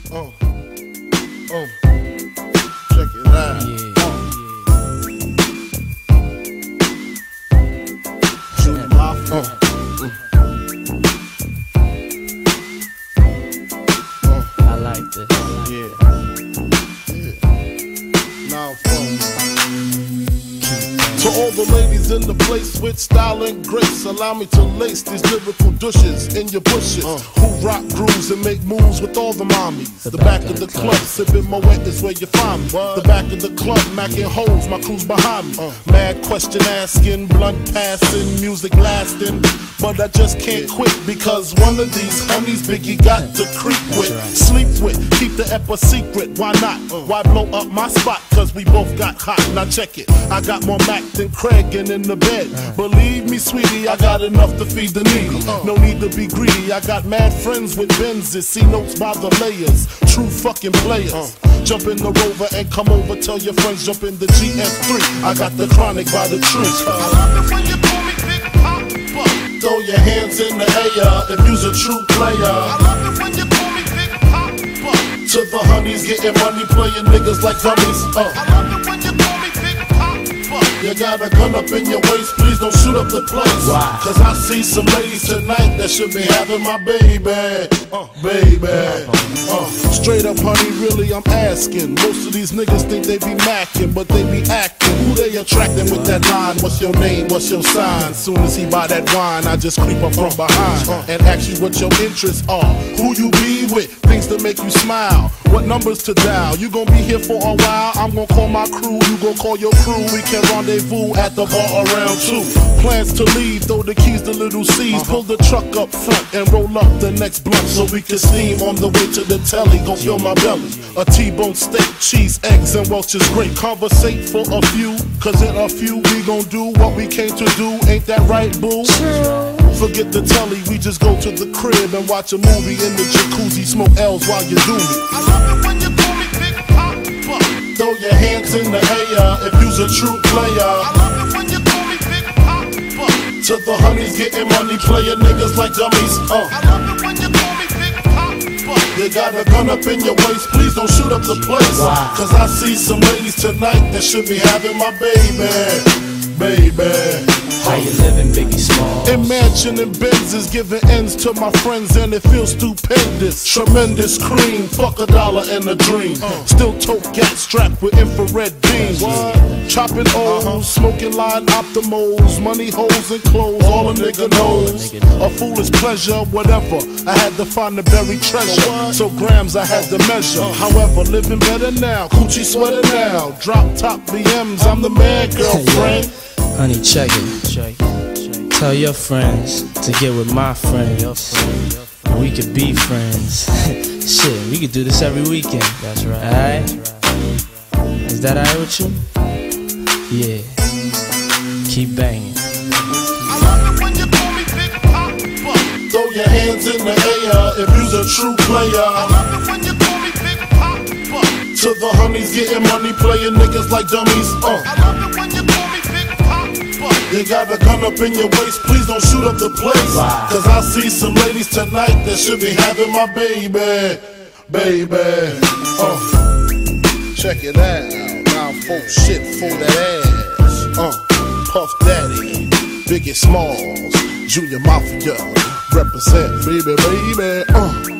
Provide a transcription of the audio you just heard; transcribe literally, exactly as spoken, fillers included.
Uh, uh, check it out. Yeah. Junior Mafia. Uh, uh, I like this. yeah. Yeah. Now phone. To all the ladies in the place with style and grace, allow me to lace these lyrical douches in your bushes. Uh. Who rock grooves and make moves with all the mommies. The, the back, back of the, the club, club sipping Moet is where you find me. What? The back of the club, macking holes, my crew's behind me. Uh. Mad question asking, blunt passing, music lasting. But I just can't quit because one of these homies Biggie got to creep with, right. Sleep with, keep the ep a secret. Why not? Uh. Why blow up my spot? Cause we both got hot. Now check it. I got more Mac than Craig and in the bed. Uh. Believe me, sweetie, I got enough to feed the needy. Uh. No need to be greedy. I got mad friends with Benzes. See notes by the layers. True fucking players. Uh. Jump in the Rover and come over. Tell your friends jump in the G S three. I got the chronic by the tree. Uh. I love it when you call me Big Papa. Throw your hands in the air if you's a true player. I love it when you call me Big Papa. To the honeys getting money, playing niggas like dummies. Uh. I love it when you call me Big Papa. You got a gun up in your waist, please don't shoot up the place. Why? Cause I see some ladies tonight that should be having my baby. Uh, baby. Uh, straight up, honey, really, I'm asking. Most of these niggas think they be macking, but they be acting. Who they attracting with that line? What's your name? What's your sign? Soon as he buy that wine, I just creep up from behind and ask you what your interests are. Who you be with? Things to make you smile. What numbers to dial? You gon' be here for a while. I'm gon' call my crew. You gon' call your crew. We can rendezvous at the bar around two. Plans to leave, throw the keys to little C's. Pull the truck up front and roll up the next blunt so we can steam on the way to the telly. Gon' fill my belly. A T-bone steak, cheese, eggs, and Welch's grape. Conversate for a few, cause in a few we gon' do what we came to do. Ain't that right, boo? Forget the telly, we just go to the crib and watch a movie in the jacuzzi. Smoke L's while you do me. I love it when you call me Big Papa. Throw your hands in the air if you's a true player. I love it when you call me Big Papa. To the honeys getting money, playing niggas like dummies. Uh. I love it when you call me Big Papa. You got a gun up in your waist, please don't shoot up the place. Wow. Cause I see some ladies tonight that should be having my baby. Baby. How you living, Biggie Smalls? Imagining Benzes giving ends to my friends and it feels stupendous. Tremendous cream, fuck a dollar and a dream. Uh. Still tote gat strapped with infrared beams. What? Chopping O's, uh-huh. Smoking line optimals, money holes and clothes, all a nigga knows. A foolish pleasure, whatever. I had to find the buried treasure, so grams I had to measure. However, living better now, coochie sweater now. Drop top B Ms, I'm the man, girlfriend. Honey, check it. Check it. Tell your friends to get with my friends. And we could be friends. Shit, we could do this every weekend. That's right. Alright? Is that alright with you? Yeah. Keep banging. I love it when you call me Big Papa. Throw your hands in the air if you's a true player. I love it when you call me Big Papa. To the honeys getting money, playing niggas like dummies. Uh. I love it when you call me Big Papa. You got a gun up in your waist, please don't shoot up the place. Wow. Cause I see some ladies tonight that should be having my baby. Baby. Uh. Check it out. Now folk shit for that ass. Uh. Puff Daddy, Biggie Smalls, Junior Mafia, represent baby, baby. Uh.